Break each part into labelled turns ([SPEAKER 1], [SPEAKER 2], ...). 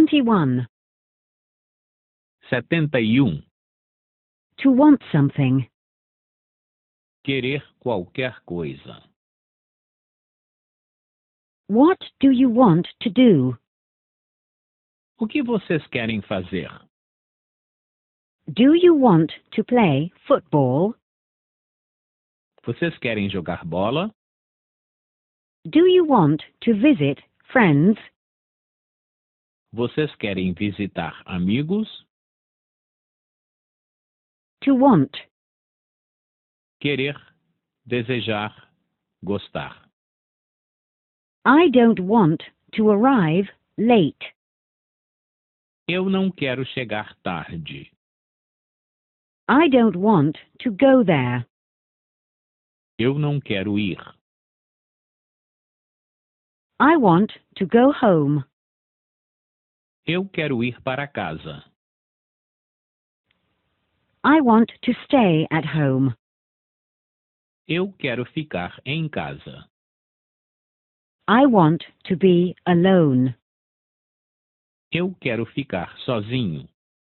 [SPEAKER 1] 71.
[SPEAKER 2] 71.
[SPEAKER 1] To want something.
[SPEAKER 2] Querer qualquer coisa.
[SPEAKER 1] What do you want to do?
[SPEAKER 2] O que vocês querem fazer?
[SPEAKER 1] Do you want to play football?
[SPEAKER 2] Vocês querem jogar bola?
[SPEAKER 1] Do you want to visit friends?
[SPEAKER 2] Vocês querem visitar amigos?
[SPEAKER 1] To want.
[SPEAKER 2] Querer, desejar, gostar.
[SPEAKER 1] I don't want to arrive late.
[SPEAKER 2] Eu não quero chegar tarde.
[SPEAKER 1] I don't want to go there.
[SPEAKER 2] Eu não quero ir.
[SPEAKER 1] I want to go home.
[SPEAKER 2] Eu quero ir para casa.
[SPEAKER 1] I want to stay at home.
[SPEAKER 2] Eu quero ficar em casa.
[SPEAKER 1] I want to be alone.
[SPEAKER 2] Eu quero ficar sozinho.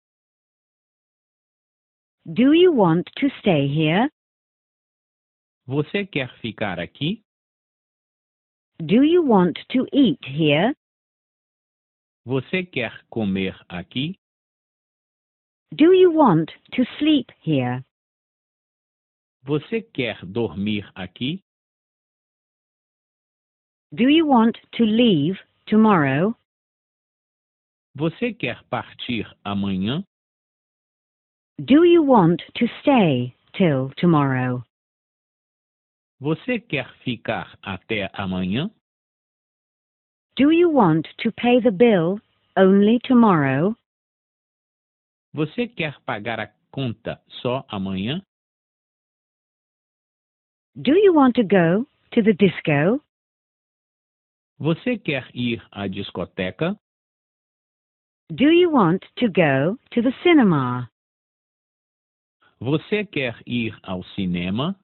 [SPEAKER 1] Do you want to stay here?
[SPEAKER 2] Você quer ficar aqui?
[SPEAKER 1] Do you want to eat here?
[SPEAKER 2] Você quer comer aqui?
[SPEAKER 1] Do you want to sleep here?
[SPEAKER 2] Você quer dormir aqui?
[SPEAKER 1] Do you want to leave tomorrow?
[SPEAKER 2] Você quer partir amanhã?
[SPEAKER 1] Do you want to stay till tomorrow?
[SPEAKER 2] Você quer ficar até amanhã?
[SPEAKER 1] Do you want to pay the bill only tomorrow?
[SPEAKER 2] Você quer pagar a conta só amanhã?
[SPEAKER 1] Do you want to go to the disco?
[SPEAKER 2] Você quer ir à discoteca?
[SPEAKER 1] Do you want to go to the cinema?
[SPEAKER 2] Você quer ir ao cinema?